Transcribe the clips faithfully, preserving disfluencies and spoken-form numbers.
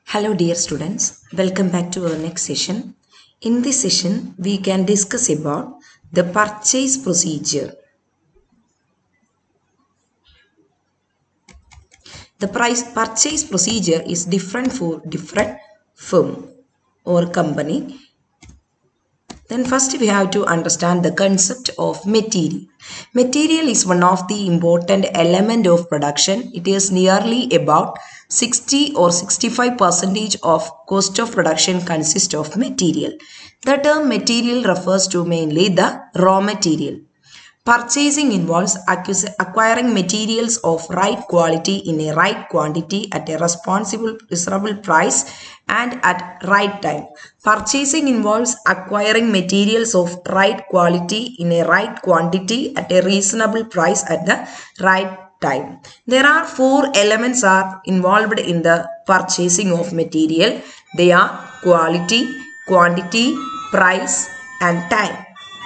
Hello dear students, welcome back to our next session. In this session, we can discuss about the purchase procedure. The price purchase procedure is different for different firm or company. Then first we have to understand the concept of material. Material is one of the important element of production. It is nearly about sixty or sixty-five percent of cost of production consists of material. The term material refers to mainly the raw material. Purchasing involves acquiring materials of right quality in a right quantity at a responsible, reasonable price and at right time. Purchasing involves acquiring materials of right quality in a right quantity at a reasonable price at the right time. There are four elements are involved in the purchasing of material. They are quality, quantity, price and time.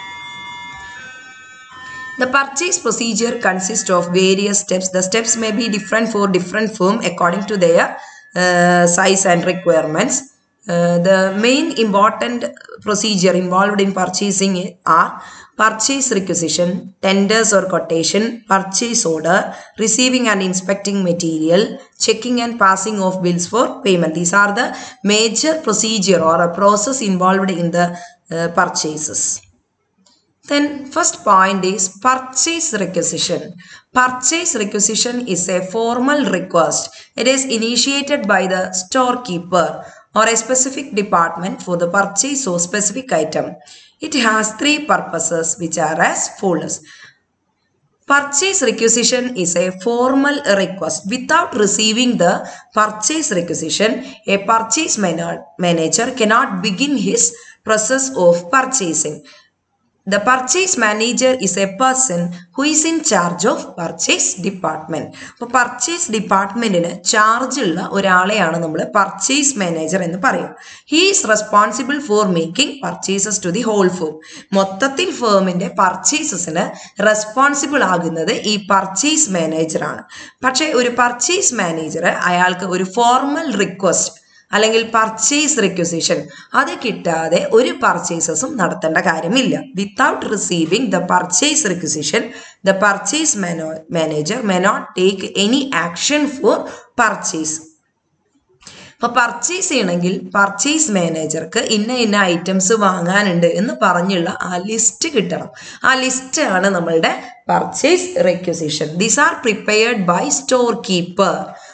The purchase procedure consists of various steps. The steps may be different for different firm according to their uh, size and requirements. Uh, the main important procedure involved in purchasing are purchase requisition, tenders or quotation, purchase order, receiving and inspecting material, checking and passing of bills for payment. These are the major procedure or a process involved in the uh, purchases. Then first point is purchase requisition. Purchase requisition is a formal request. It is initiated by the storekeeper or a specific department for the purchase of specific item. It has three purposes which are as follows. Purchase requisition is a formal request. Without receiving the purchase requisition, a purchase manager cannot begin his process of purchasing. The purchase manager is a person who is in charge of purchase department. So, purchase department in charge ulla oraleyanu nammal purchase manager ennu parayum. He is responsible for making purchases to the whole firm. Mottathil firm inde purchases ine responsible ആകുന്നത് ഈ purchase manager ആണ്. പക്ഷേ ഒരു purchase manager അയാൾക്ക് ഒരു formal request അല്ലെങ്കിൽ purchase requisition അത് കിട്ടാതെ ഒരു പർച്ചേസസും നടത്തേണ്ട കാര്യമില്ല. Without receiving the purchase requisition the purchase manager may not take any action for purchase. അപ്പോൾ പർച്ചേസ് ചെയ്യണമെങ്കിൽ പർച്ചേസ് മാനേജർക്ക് ഇന്ന ഇന്ന ഐറ്റംസ് വാങ്ങാനുണ്ട് എന്ന് പറഞ്ഞുള്ള ആ ലിസ്റ്റ് കിട്ടണം. ആ ലിസ്റ്റ് ആണ് നമ്മളുടെ purchase requisition. These are prepared by store keeper.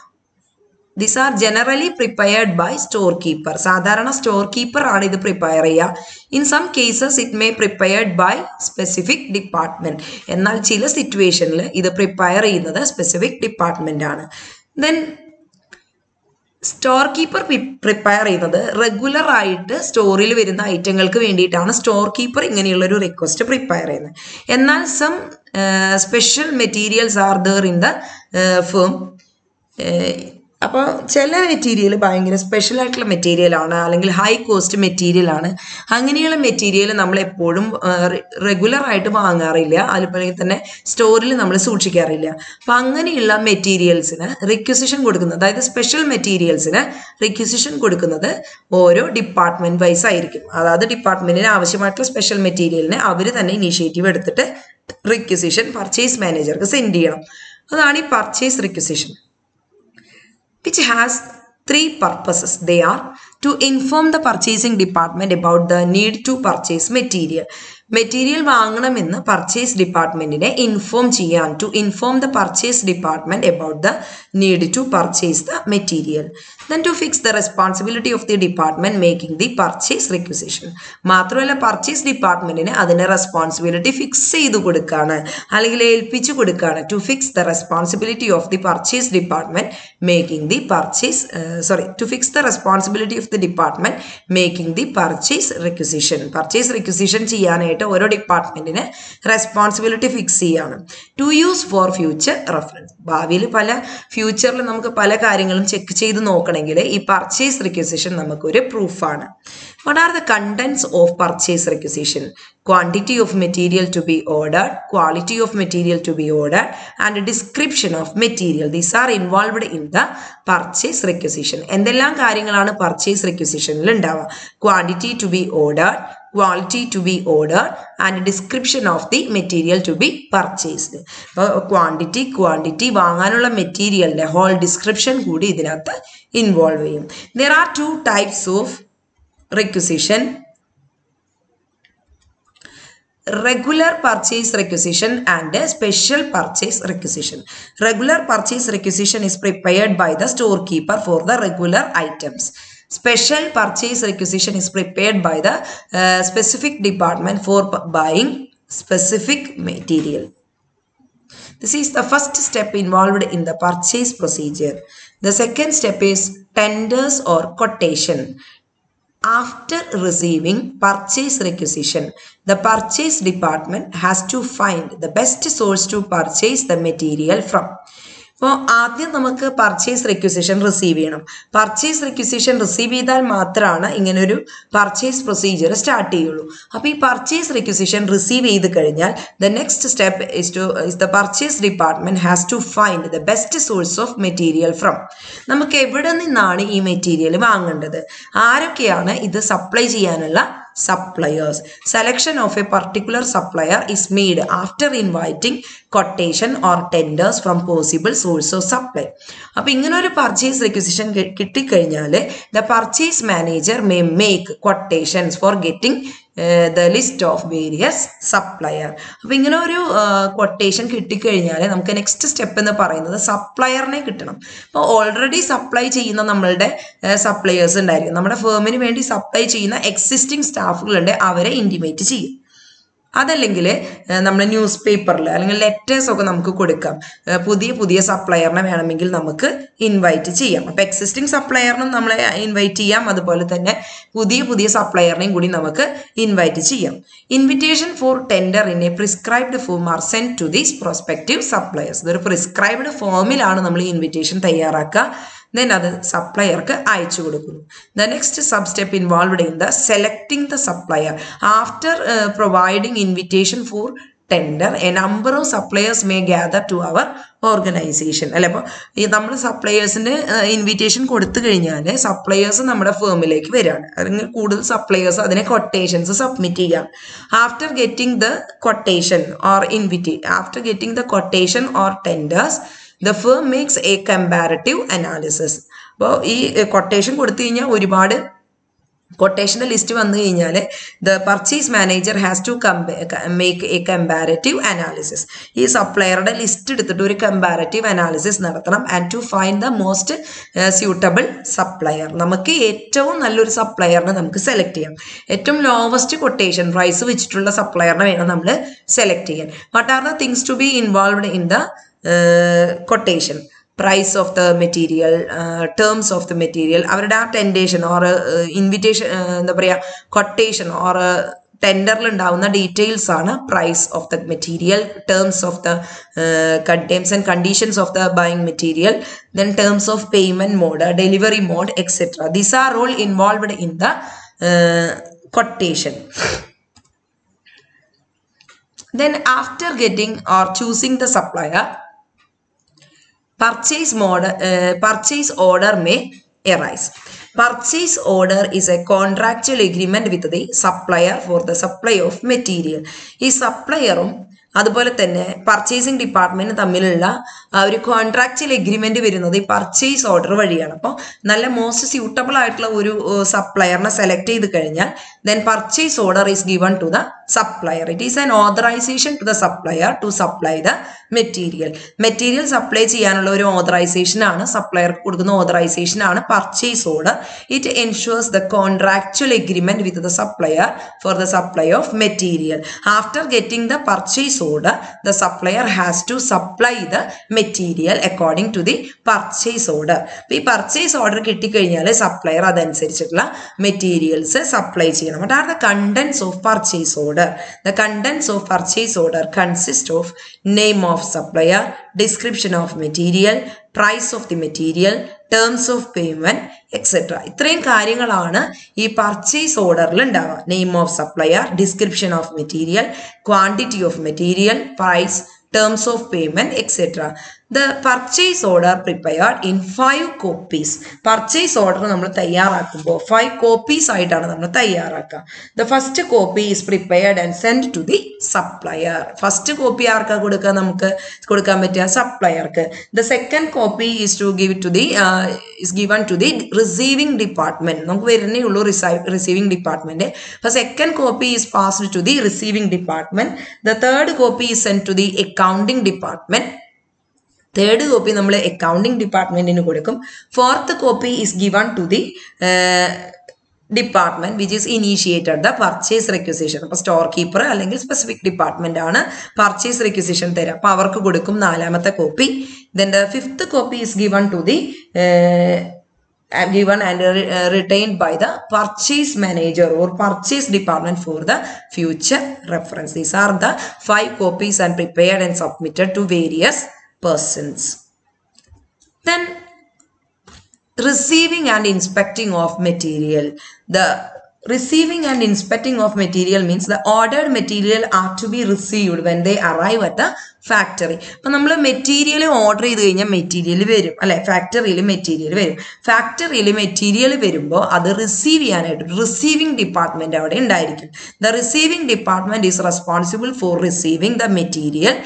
These are generally prepared by storekeeper. സാധാരണ storekeeper ആണ് ഇത് പ്രിപ്പയർ ചെയ്യുക. In some cases it may prepared by specific department. എന്നാൽ ചില സിറ്റുവേഷനിൽ ഇത് പ്രിപ്പയർ ചെയ്യുന്നത് സ്പെസിഫിക് ഡിപ്പാർട്ട്മെന്റ് ആണ്. Then സ്റ്റോർ കീപ്പർ പ്രിപ്പയർ ചെയ്യുന്നത് റെഗുലർ ആയിട്ട് സ്റ്റോറിൽ വരുന്ന ഐറ്റങ്ങൾക്ക് വേണ്ടിയിട്ടാണ് സ്റ്റോർ കീപ്പർ ഇങ്ങനെയുള്ള ഒരു റിക്വസ്റ്റ് പ്രിപ്പയർ ചെയ്യുന്നത്. എന്നാൽ some special materials are there in the firm. അപ്പോൾ ചില മെറ്റീരിയൽ ഭയങ്കര സ്പെഷ്യൽ ആയിട്ടുള്ള മെറ്റീരിയലാണ് അല്ലെങ്കിൽ ഹൈ കോസ്റ്റ് മെറ്റീരിയലാണ്. അങ്ങനെയുള്ള മെറ്റീരിയൽ നമ്മൾ എപ്പോഴും റെഗുലർ ആയിട്ട് വാങ്ങാറില്ല, അതുപോലെ തന്നെ സ്റ്റോറിൽ നമ്മൾ സൂക്ഷിക്കാറില്ല. അപ്പം അങ്ങനെയുള്ള മെറ്റീരിയൽസിന് റിക്വസിഷൻ കൊടുക്കുന്നത്, അതായത് സ്പെഷ്യൽ മെറ്റീരിയൽസിന് റിക്വസിഷൻ കൊടുക്കുന്നത് ഓരോ ഡിപ്പാർട്ട്മെന്റ് വൈസ് ആയിരിക്കും. അതായത് ഡിപ്പാർട്ട്മെന്റിന് ആവശ്യമായിട്ടുള്ള സ്പെഷ്യൽ മെറ്റീരിയലിന് അവർ തന്നെ ഇനീഷ്യേറ്റീവ് എടുത്തിട്ട് റിക്വസിഷൻ പർച്ചേസ് മാനേജർക്ക് സെൻഡ് ചെയ്യണം. അതാണ് ഈ purchase requisition, which has three purposes. They are to inform the purchasing department about the need to purchase material. Material വാങ്ങണമെന്ന് പർച്ചേസ് ഡിപ്പാർട്ട്മെന്റിനെ ഇൻഫോം ചെയ്യാൻ, to inform the purchase department about the need to purchase the material. Then to fix the responsibility of the department making the purchase requisition. മാത്രമല്ല purchase ഡിപ്പാർട്ട്മെന്റിന് അതിന്റെ responsibility fix ചെയ്ത് കൊടുക്കുകയാണ് അല്ലെങ്കിൽ ഏൽപ്പിച്ചു കൊടുക്കുകയാണ്. To fix the responsibility of the purchase department making the purchase sorry to fix the responsibility of the department making the purchase requisition. Purchase requisition ചെയ്യാനായിട്ട് ചെയ്യാനായിട്ട് ഓരോ ഡിപ്പാർട്ട്മെന്റിന് റെസ്പോൺസിബിലിറ്റി ഫിക്സ് ചെയ്യാണ്. To use for future reference. ഭാവിയിൽ പല ഫ്യൂച്ചറിൽ നമുക്ക് പല കാര്യങ്ങളും ചെക്ക് ചെയ്ത് നോക്കണമെങ്കിൽ ഈ പർച്ചേസ് റിക്വസിഷൻ നമുക്കൊരു പ്രൂഫാണ്. What are the contents of purchase requisition? Quantity of material to be ordered, quality of material to be ordered, and a description of material. These are involved in the purchase requisition. എന്തെല്ലാം കാര്യങ്ങളാണ് purchase requisitionൽ ഉണ്ടാവുക? Quantity to be ordered, quality to be ordered, and description of the material to be purchased. അപ്പോൾ quantity quantity വാങ്ങാനുള്ള മെറ്റീരിയലിൻ്റെ whole description കൂടി ഇതിനകത്ത് involve ചെയ്യും. There are two types of requisition: regular purchase requisition and a special purchase requisition. Regular purchase requisition is prepared by the storekeeper for the regular items. Special purchase requisition is prepared by the uh, specific department for buying specific material. This is the first step involved in the purchase procedure. The second step is tenders or quotation. After receiving purchase requisition, the purchase department has to find the best source to purchase the material from. അപ്പോൾ ആദ്യം നമുക്ക് purchase requisition receive ചെയ്യണം. Purchase requisition receive ചെയ്താൽ മാത്രമാണ് ഇങ്ങനൊരു purchase procedure start ചെയ്യുള്ളൂ. അപ്പോൾ ഈ പർച്ചേസ് റിക്വസിഷൻ റിസീവ് ചെയ്ത് കഴിഞ്ഞാൽ the next step is to is the purchase department has to find the best source of material from. നമുക്ക് എവിടെ നിന്നാണ് ഈ മെറ്റീരിയൽ വാങ്ങേണ്ടത്, ആരൊക്കെയാണ് ഇത് സപ്ലൈ ചെയ്യാനുള്ള suppliers. Selection of a particular supplier is made after inviting quotation or tenders from possible source of supply. അപ്പോൾ ഇങ്ങനെ ഒരു പർച്ചേസ് റിക്വസിഷൻ കിട്ടിക്കഴിഞ്ഞാൽ the purchase manager may make quotations for getting uh, the list of various supplier. അപ്പോൾ ഇങ്ങനെ ഒരു quotation കിട്ടിക്കഴിഞ്ഞാൽ നമുക്ക് next step എന്ന് പറയുന്നത് സപ്ലയറിനെ കിട്ടണം. അപ്പോൾ ഓൾറെഡി സപ്ലൈ ചെയ്യുന്ന നമ്മളുടെ സപ്ലയേഴ്സ് ഉണ്ടായിരിക്കും, നമ്മുടെ ഫേമിന് വേണ്ടി സപ്ലൈ ചെയ്യുന്ന എക്സിസ്റ്റിംഗ് സ്റ്റാഫുകളുണ്ട്, അവരെ ഇൻറ്റിമേറ്റ് ചെയ്യും. അതല്ലെങ്കിൽ നമ്മുടെ ന്യൂസ് പേപ്പറിൽ അല്ലെങ്കിൽ ലെറ്റേഴ്സ് ഒക്കെ നമുക്ക് കൊടുക്കാം. പുതിയ പുതിയ സപ്ലയറിനെ വേണമെങ്കിൽ നമുക്ക് ഇൻവൈറ്റ് ചെയ്യാം. അപ്പോൾ എക്സിസ്റ്റിംഗ് സപ്ലയറിനും നമ്മളെ ഇൻവൈറ്റ് ചെയ്യാം, അതുപോലെ തന്നെ പുതിയ പുതിയ സപ്ലയറിനെയും കൂടി നമുക്ക് ഇൻവൈറ്റ് ചെയ്യാം. Invitation for tender in a prescribed form are send to these prospective suppliers. ഇതൊരു പ്രിസ്ക്രൈബ്ഡ് ഫോമിലാണ് നമ്മൾ ഇൻവിറ്റേഷൻ തയ്യാറാക്കുക. then അത് സപ്ലയർക്ക് അയച്ചു കൊടുക്കുന്നു. The next sub step involved in the selecting the supplier. After uh, providing invitation for tender, a number of suppliers may gather to our organization. അല്ലെ, അപ്പോൾ ഈ നമ്മൾ സപ്ലയേഴ്സിന് ഇൻവിറ്റേഷൻ കൊടുത്തു കഴിഞ്ഞാൽ സപ്ലയേഴ്സ് നമ്മുടെ ഫേമിലേക്ക് വരികയാണ്, അല്ലെങ്കിൽ കൂടുതൽ സപ്ലയേഴ്സ് അതിനെ കൊട്ടേഷൻസ് സബ്മിറ്റ് ചെയ്യാം. After getting the quotation or invite after getting the quotation or tenders the firm makes a comparative analysis. അപ്പോൾ ഈ കൊട്ടേഷൻ കൊടുത്തു കഴിഞ്ഞാൽ ഒരുപാട് കൊട്ടേഷൻ്റെ ലിസ്റ്റ് വന്നു കഴിഞ്ഞാൽ the purchase manager has to make a comparative analysis. ഈ സപ്ലയറുടെ ലിസ്റ്റ് എടുത്തിട്ട് ഒരു കമ്പാരറ്റീവ് അനാലിസിസ് നടത്തണം and to find the most suitable supplier. നമുക്ക് ഏറ്റവും നല്ലൊരു സപ്ലയറിനെ നമുക്ക് സെലക്ട് ചെയ്യാം. ഏറ്റവും ലോവസ്റ്റ് കൊട്ടേഷൻ പ്രൈസ് വെച്ചിട്ടുള്ള സപ്ലയറിനെ വേണം നമ്മൾ സെലക്ട് ചെയ്യാൻ. What are the things to be involved in the quotation? Price of the material, uh, terms of the material, അവരുടെ ആ ടെൻഡേഷൻ ഓർ ഇൻവിറ്റേഷൻ എന്താ പറയുക കൊട്ടേഷൻ ഓർ ടെൻഡറിൽ ഉണ്ടാവുന്ന ഡീറ്റെയിൽസ് ആണ് price of the material, terms of the terms and conditions of the buying material, then terms of payment mode, delivery mode, etcetera. These are all involved in the quotation. Then after getting or choosing the supplier, purchase model, uh, purchase order may arise. Purchase order is a contractual agreement with the supplier for the supply of material. ഈ സപ്ലയറും അതുപോലെ തന്നെ purchasing department തമ്മിലുള്ള ഒരു contractual agreement വരുന്നത് ഈ purchase order വഴിയാണ്. അപ്പോൾ നല്ല മോസ്റ്റ് സ്യൂട്ടബിൾ ആയിട്ടുള്ള ഒരു സപ്ലയറിനെ സെലക്ട് ചെയ്ത് കഴിഞ്ഞാൽ then purchase order is given to the supplier. It is an authorisation to the supplier to supply the material. Material supply ചെയ്യാനുള്ള ഒരു ഓതറൈസേഷൻ ആണ്, സപ്ലയർക്ക് കൊടുക്കുന്ന ഓതറൈസേഷൻ ആണ് purchase order. It ensures the contractual agreement with the supplier for the supply of material. After getting the purchase order, the supplier has to supply the material according to the purchase order. ഈ purchase order കിട്ടിക്കഴിഞ്ഞാൽ supplier അതനുസരിച്ചിട്ടുള്ള materials supply ചെയ്യണം. What are the contents of purchase order? The contents of purchase order consist of name of supplier, description of material, price of the material, terms of payment, et cetera. ഇത്രയും കാര്യങ്ങളാണ് ഈ purchase ഓർഡറിൽ ഉണ്ടാവുക. Name of supplier, description of material, quantity of material, price, terms of payment, et cetera. The purchase order prepared in five copies. Purchase order നമ്മൾ തയ്യാറാക്കുമ്പോൾ five copies ആയിട്ടാണ് നമ്മൾ തയ്യാറാക്കുക. The first copy is prepared and sent to the supplier. First copy ആർക്കാ കൊടുക്കുക? നമുക്ക് കൊടുക്കാൻ പറ്റുക സപ്ലയർക്ക്. The second copy is to give it to the uh, is given to the receiving department. നമുക്ക് വരുന്നേ ഉള്ളൂ receiving department. The second copy is passed to the receiving department. The third copy is sent to the accounting department. Third copy നമ്മൾ accounting department കൊടുക്കും. Fourth copy is given to the uh, department which is initiated the purchase requisition. അപ്പോൾ store keeper അല്ലെങ്കിൽ specific department ആണ് purchase requisition തരിക. അപ്പോൾ അവർക്ക് കൊടുക്കും നാലാമത്തെ copy. Then the fifth copy is given to the uh, given and uh, retained by the purchase manager or purchase department for the future reference. These are the five copies and prepared and submitted to various persons. Then receiving and inspecting of material. The receiving and inspecting of material means the ordered material are to be received when they arrive at the factory. അപ്പോൾ നമ്മൾ material order ചെയ്ത് കഴിഞ്ഞാൽ material വരും അല്ലെ, ഫാക്ടറിയിൽ material വരും. ഫാക്ടറിയിൽ material വരുമ്പോൾ അത് റിസീവ് ചെയ്യാനായിട്ട് റിസീവിംഗ് ഡിപ്പാർട്ട്മെന്റ് അവിടെ ഉണ്ടായിരിക്കും. The receiving department is responsible for receiving the material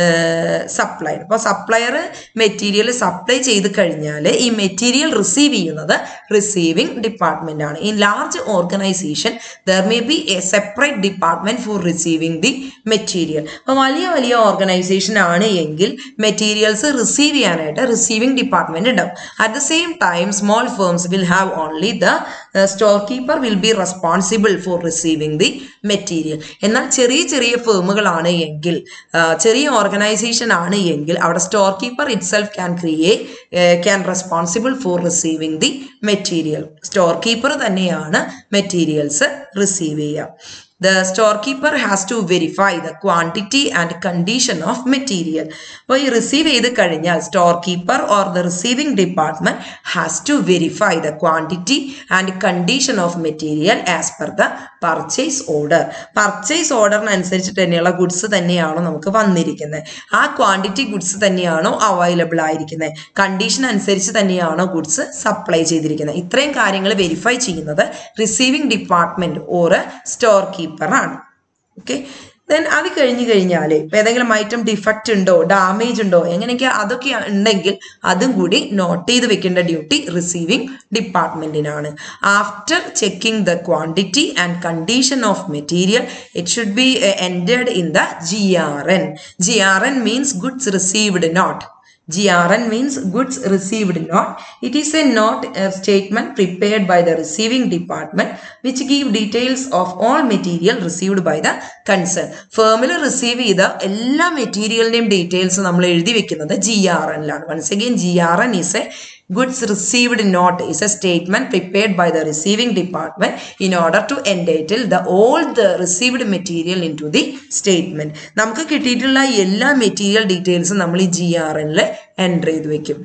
supplied. അപ്പോൾ സപ്ലയർ മെറ്റീരിയൽ സപ്ലൈ ചെയ്ത് കഴിഞ്ഞാൽ ഈ മെറ്റീരിയൽ റിസീവ് ചെയ്യുന്നത് റിസീവിംഗ് ഡിപ്പാർട്ട്മെന്റ് ആണ്. In large organisation there may be a separate department for receiving the material. അപ്പോൾ വലിയ വലിയ ഓർഗനൈസേഷൻ ആണ് എങ്കിൽ മെറ്റീരിയൽസ് റിസീവ് ചെയ്യാനായിട്ട് റിസീവിംഗ് ഡിപ്പാർട്ട്മെന്റ് ഉണ്ടാവും. At the same time small firms will have only the store keeper will be responsible for receiving the material. എന്നാൽ ചെറിയ ചെറിയ ഫേമുകളാണ് എങ്കിൽ, ചെറിയ ഓർഗനൈസേഷൻ ആണ് എങ്കിൽ അവിടെ store keeper itself can create can responsible for receiving the material. Store keeper തന്നെയാണ് materials receive ചെയ്യുക. The storekeeper has to verify the quantity and condition of material. അപ്പോൾ ഈ റിസീവ് ചെയ്ത് കഴിഞ്ഞാൽ store keeper or the receiving department has to verify the quantity and condition of material as per the purchase order. Purchase ഓർഡറിനനുസരിച്ചിട്ട് തന്നെയുള്ള goods തന്നെയാണോ നമുക്ക് വന്നിരിക്കുന്നത്, ആ ക്വാണ്ടിറ്റി ഗുഡ്സ് തന്നെയാണോ അവൈലബിൾ ആയിരിക്കുന്നത്, കണ്ടീഷൻ അനുസരിച്ച് തന്നെയാണോ ഗുഡ്സ് സപ്ലൈ ചെയ്തിരിക്കുന്നത്. ഇത്രയും കാര്യങ്ങൾ വെരിഫൈ ചെയ്യുന്നത് receiving department or store keeper ആണ്. ഓക്കെ, ദെൻ അത് കഴിഞ്ഞു കഴിഞ്ഞാൽ ഇപ്പം ഏതെങ്കിലും ഐറ്റം ഡിഫക്റ്റ് ഉണ്ടോ, ഡാമേജ് ഉണ്ടോ, എങ്ങനെയൊക്കെ അതൊക്കെ ഉണ്ടെങ്കിൽ അതും കൂടി നോട്ട് ചെയ്ത് വെക്കേണ്ട ഡ്യൂട്ടി റിസീവിംഗ് ഡിപ്പാർട്ട്മെന്റിനാണ്. After checking the quantity and condition of material it should be entered in the G R N. G R N means goods received note. G R N means goods received note. It is a note a statement prepared by the receiving department which give details of all material received by the concern. Firmly receive ചെയ്ത എല്ലാ മെറ്റീരിയലിന്റെയും details നമ്മൾ എഴുതി വെക്കുന്നത് G R എനിലാണ്. Once again, G R N is a goods received note is a statement prepared by the receiving department in order to entitle the all the received material into the statement. നമുക്ക് കിട്ടിയിട്ടുള്ള എല്ലാ material ഡീറ്റെയിൽസും നമ്മൾ ഈ G R എനിൽ enter ചെയ്ത് വെക്കും.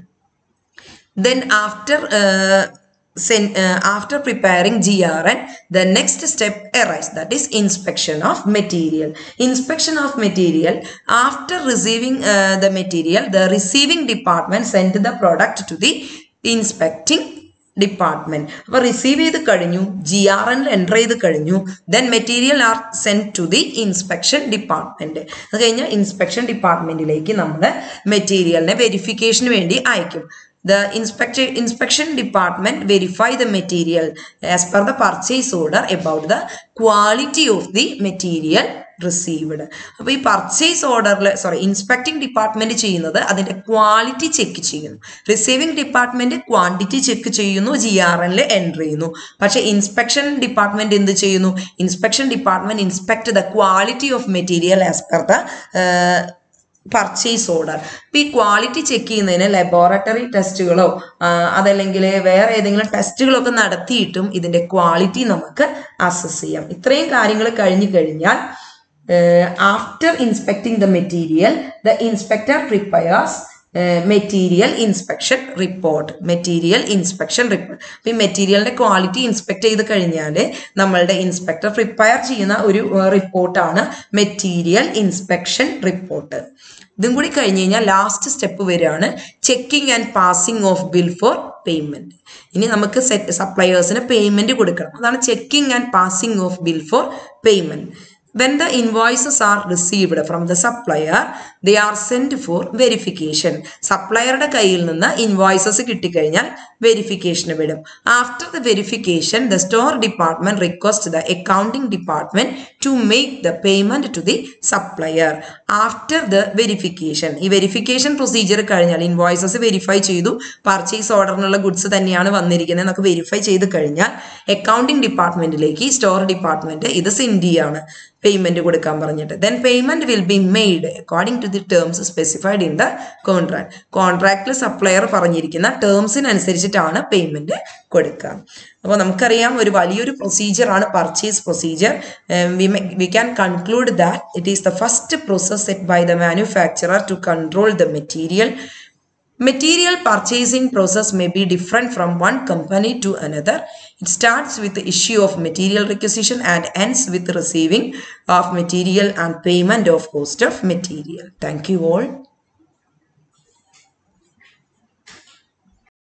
Then after uh, Send, uh, after preparing G R N, the next step arises, that is inspection of material. Inspection of material, after receiving uh, the material, the receiving department sent the product to the inspecting department. അപ്പോൾ receive ചെയ്ത് കഴിഞ്ഞു, G R എനിൽ enter ചെയ്ത് കഴിഞ്ഞു, then material are send to the inspection department. അത് കഴിഞ്ഞാൽ inspection ഡിപ്പാർട്ട്മെന്റിലേക്ക് നമ്മൾ മെറ്റീരിയലിനെ വെരിഫിക്കേഷന് വേണ്ടി അയക്കും. The inspection inspection department verify the material as per the purchase order about the quality of the material received. അപ്പോൾ ഈ പർച്ചേസ് ഓർഡറിൽ സോറി ഇൻസ്പെക്ടിംഗ് ഡിപ്പാർട്ട്മെന്റ് ചെയ്യുന്നത് അതിന്റെ ക്വാളിറ്റി ചെക്ക് ചെയ്യുന്നു. റിസീവിംഗ് ഡിപ്പാർട്ട്മെന്റ് ക്വാണ്ടിറ്റി ചെക്ക് ചെയ്യുന്നു, ജി ആർ എനിൽ entry ചെയ്യുന്നു. പക്ഷെ ഇൻസ്പെക്ഷൻ ഡിപ്പാർട്ട്മെന്റ് എന്ത് ചെയ്യുന്നു? Inspection department inspect the quality of material as per the purchase order. ഇപ്പം ഈ ക്വാളിറ്റി ചെക്ക് ചെയ്യുന്നതിന് ലബോറട്ടറി ടെസ്റ്റുകളോ അതല്ലെങ്കിൽ വേറെ ഏതെങ്കിലും ടെസ്റ്റുകളൊക്കെ നടത്തിയിട്ടും ഇതിന്റെ ക്വാളിറ്റി നമുക്ക് അസസ് ചെയ്യാം. ഇത്രയും കാര്യങ്ങൾ കഴിഞ്ഞു കഴിഞ്ഞാൽ after inspecting the material the inspector prepares material inspection report. Material inspection report. അപ്പം ഈ മെറ്റീരിയലിന്റെ ക്വാളിറ്റി ഇൻസ്പെക്ട് ചെയ്ത് കഴിഞ്ഞാൽ നമ്മളുടെ ഇൻസ്പെക്ടർ പ്രിപ്പയർ ചെയ്യുന്ന ഒരു റിപ്പോർട്ടാണ് മെറ്റീരിയൽ ഇൻസ്പെക്ഷൻ റിപ്പോർട്ട്. ഇതും കൂടി കഴിഞ്ഞ് കഴിഞ്ഞാൽ ലാസ്റ്റ് സ്റ്റെപ്പ് വരികയാണ് checking and passing of bill for payment. ഇനി നമുക്ക് സപ്ലയേഴ്സിന് പേയ്മെന്റ് കൊടുക്കണം. അതാണ് checking and passing of bill for payment. When the invoices are received from the supplier, they are sent for verification. സപ്ലയറുടെ കയ്യിൽ നിന്ന് ഇൻവോയ്സസ് കിട്ടിക്കഴിഞ്ഞാൽ വെരിഫിക്കേഷന് വിടും. After the verification the store department request the accounting department to make the payment to the supplier. After the verification, ഈ verification procedure കഴിഞ്ഞാൽ invoices verify ചെയ്തു, purchase ഓർഡറിനുള്ള ഗുഡ്സ് തന്നെയാണ് വന്നിരിക്കുന്നത് എന്നൊക്കെ വെരിഫൈ ചെയ്ത് കഴിഞ്ഞാൽ അക്കൗണ്ടിംഗ് ഡിപ്പാർട്ട്മെന്റിലേക്ക് സ്റ്റോർ ഡിപ്പാർട്ട്മെന്റ് ഇത് സെൻഡ് ചെയ്യാണ് പേയ്മെന്റ് കൊടുക്കാൻ പറഞ്ഞിട്ട്. Then payment will be made according to the terms specified in the contract. കോൺട്രാക്റ്റിൽ supplier പറഞ്ഞിരിക്കുന്ന ടേംസിനനുസരിച്ചിട്ടാണ് പേയ്മെന്റ് കൊടുക്കുക. അപ്പോൾ നമുക്കറിയാം ഒരു വലിയൊരു പ്രൊസീജിയർ ആണ് purchase procedure. We can conclude that it is the first process set by the manufacturer to control the material. Material purchasing process may be different from one company to another. It starts with the issue of material requisition and ends with receiving of material and payment of cost of material. Thank you all.